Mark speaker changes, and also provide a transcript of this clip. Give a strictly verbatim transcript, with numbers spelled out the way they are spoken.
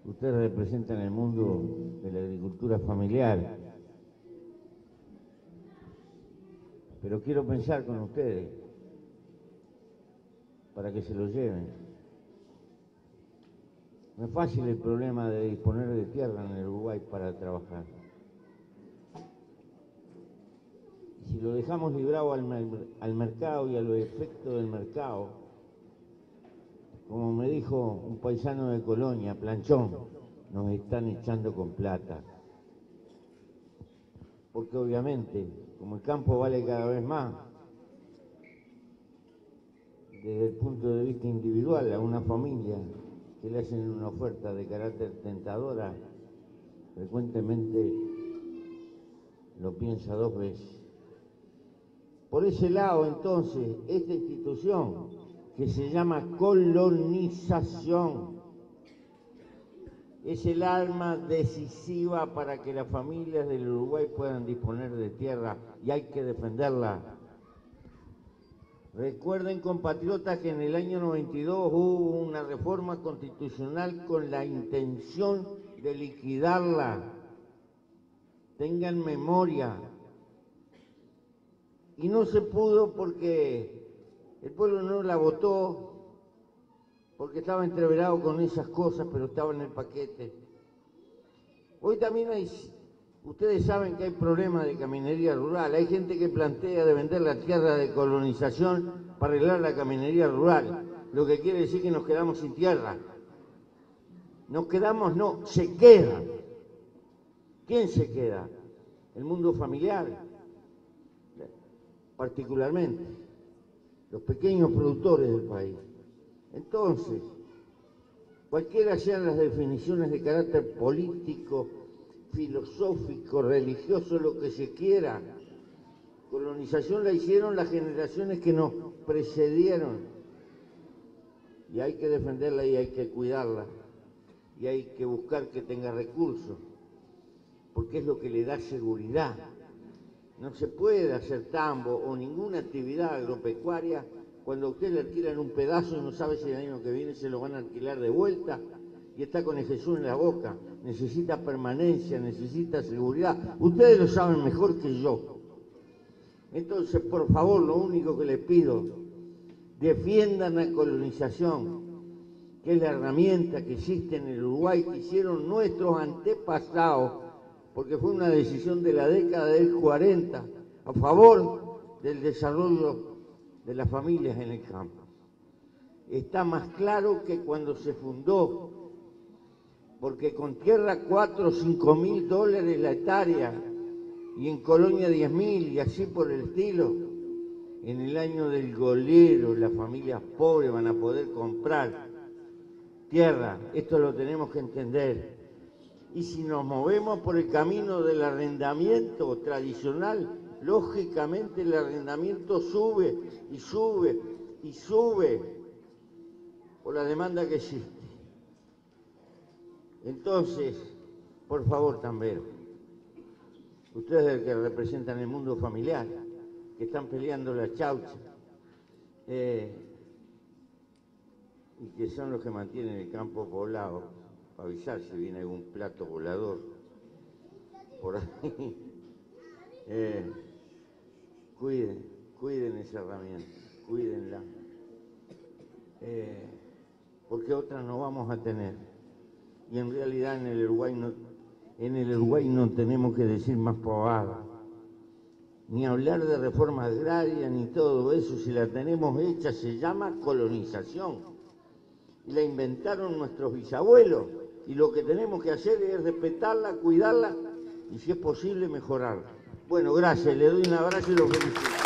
Speaker 1: Ustedes representan el mundo de la agricultura familiar, pero quiero pensar con ustedes para que se lo lleven. No es fácil el problema de disponer de tierra en el Uruguay para trabajar. Y si lo dejamos librado al, al mercado y a los efectos del mercado, como me dijo un paisano de Colonia, Planchón, nos están echando con plata. Porque obviamente, como el campo vale cada vez más, desde el punto de vista individual, a una familia que le hacen una oferta de carácter tentadora, frecuentemente lo piensa dos veces. Por ese lado, entonces, esta institución que se llama colonización es el arma decisiva para que las familias del Uruguay puedan disponer de tierra y hay que defenderla. Recuerden, compatriotas, que en el año noventa y dos hubo una reforma constitucional con la intención de liquidarla. Tengan memoria. Y no se pudo porque el pueblo no la votó, porque estaba entreverado con esas cosas, pero estaba en el paquete. Hoy también hay, ustedes saben que hay problemas de caminería rural. Hay gente que plantea de vender la tierra de colonización para arreglar la caminería rural, lo que quiere decir que nos quedamos sin tierra. Nos quedamos, no, se queda. ¿Quién se queda? El mundo familiar, particularmente los pequeños productores del país. Entonces, cualquiera sean las definiciones de carácter político, filosófico, religioso, lo que se quiera, colonización la hicieron las generaciones que nos precedieron y hay que defenderla y hay que cuidarla y hay que buscar que tenga recursos, porque es lo que le da seguridad. No se puede hacer tambo o ninguna actividad agropecuaria cuando a usted le alquilan un pedazo y no sabe si el año que viene se lo van a alquilar de vuelta y está con el Jesús en la boca. Necesita permanencia, necesita seguridad. Ustedes lo saben mejor que yo. Entonces, por favor, lo único que les pido, defiendan la colonización, que es la herramienta que existe en el Uruguay, que hicieron nuestros antepasados, porque fue una decisión de la década del cuarenta a favor del desarrollo de las familias en el campo. Está más claro que cuando se fundó, porque con tierra cuatro o cinco mil dólares la hectárea y en Colonia diez mil y así por el estilo, en el año del golero las familias pobres van a poder comprar tierra. Esto lo tenemos que entender. Y si nos movemos por el camino del arrendamiento tradicional, lógicamente el arrendamiento sube y sube y sube por la demanda que existe. Entonces, por favor también, ustedes que representan el mundo familiar, que están peleando la chaucha, eh, y que son los que mantienen el campo poblado, para avisar si viene algún plato volador por ahí. Eh, cuiden, cuiden esa herramienta, cuídenla, eh, porque otras no vamos a tener. Y en realidad en el Uruguay no, en el Uruguay no tenemos que decir más pavadas, ni hablar de reforma agraria, ni todo eso. Si la tenemos hecha se llama colonización. Y la inventaron nuestros bisabuelos. Y lo que tenemos que hacer es respetarla, cuidarla y si es posible mejorarla. Bueno, gracias, le doy un abrazo y lo felicito.